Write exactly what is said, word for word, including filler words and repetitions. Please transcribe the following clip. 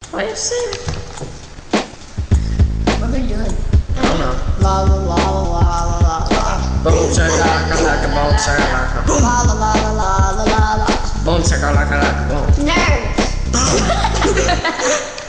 What are you saying? What are you doing? I don't know. La la la la la la la. Boom shakalaka laka boom shakalaka. La la la la la la la la. Boom shakalaka laka boom. Nerds.